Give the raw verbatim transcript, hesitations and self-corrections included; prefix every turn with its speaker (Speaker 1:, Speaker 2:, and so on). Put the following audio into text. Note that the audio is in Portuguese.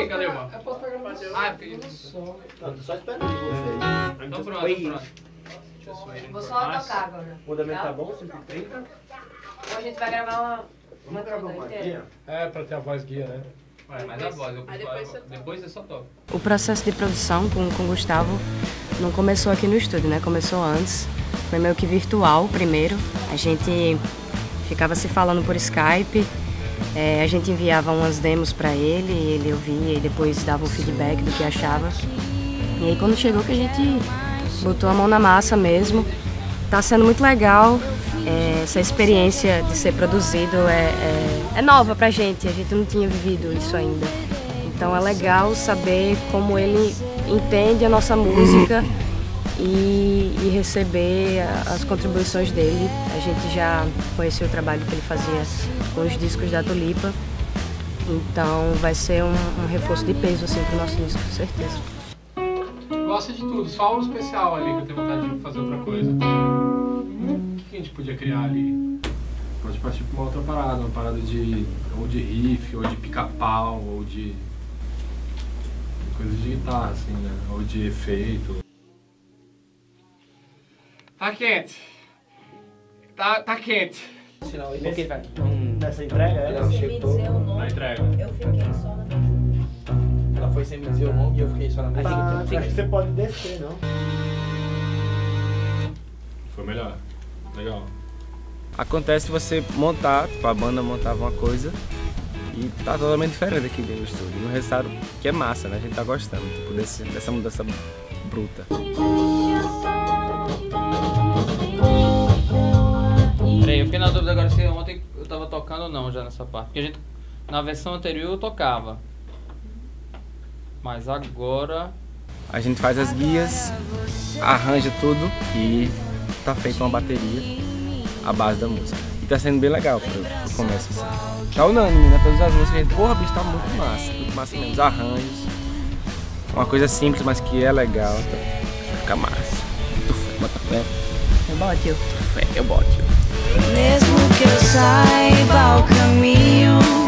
Speaker 1: Cadê, cadê, mano?
Speaker 2: Eu posso pegar mais.
Speaker 1: Ah, peguei só.
Speaker 3: Não, só esperando vocês.
Speaker 1: Então pronto, pronto.
Speaker 4: Vou só tocar agora.
Speaker 3: O andamento tá bom? cento e trinta?
Speaker 4: Hoje a gente vai gravar uma, uma toda inteira.
Speaker 2: É, pra ter a voz guia, né?
Speaker 1: Ué, mas a voz, eu, depois, você depois você só toca.
Speaker 5: O processo de produção com, com o Gustavo não começou aqui no estúdio, né? Começou antes. Foi meio que virtual primeiro. A gente ficava se falando por Skype. É, a gente enviava umas demos para ele, ele ouvia e depois dava um feedback do que achava. E aí quando chegou que a gente botou a mão na massa mesmo. Tá sendo muito legal. É, essa experiência de ser produzido é, é, é nova pra gente, a gente não tinha vivido isso ainda. Então é legal saber como ele entende a nossa música e, e receber as contribuições dele. A gente já conheceu o trabalho que ele fazia com os discos da Tulipa, então vai ser um, um reforço de peso assim, pro nosso disco, com certeza.
Speaker 2: Gosta de tudo, só um especial ali que eu tenho vontade de fazer outra coisa. O que a gente podia criar ali? Pode partir pra uma outra parada, uma parada de ou de riff, ou de pica-pau, ou de coisa de guitarra, assim, né? Ou de efeito. Tá quente. Tá, tá quente.
Speaker 3: Sinal, e nesse, nessa entrega, ela chegou
Speaker 2: Na entrega.
Speaker 4: Eu fiquei só na minha.
Speaker 3: Ela foi sem me dizer o nome e eu fiquei só na minha.
Speaker 6: Ah, acho que você pode descer, não?
Speaker 2: Foi melhor. Legal.
Speaker 7: Acontece você montar, tipo, a banda montava uma coisa e tá totalmente diferente aqui dentro do estúdio. No resultado, que é massa, né? A gente tá gostando, tipo, desse, dessa mudança bruta.
Speaker 1: Peraí, eu fiquei na dúvida agora se ontem eu tava tocando ou não já nessa parte. Porque a gente, na versão anterior eu tocava. Mas agora...
Speaker 7: A gente faz as guias, arranja tudo e tá feita uma bateria à base da música. E tá sendo bem legal pro, pro começo, assim. Tá unânime, né? Todas as músicas, a gente, porra, bicho, tá muito massa. Muito massa mesmo. Os arranjos. Uma coisa simples, mas que é legal. Tá, vai ficar massa. Tu fé, bota fé.
Speaker 5: Eu boto.
Speaker 7: Tu fé, eu boto.
Speaker 8: Mesmo que eu saiba o caminho,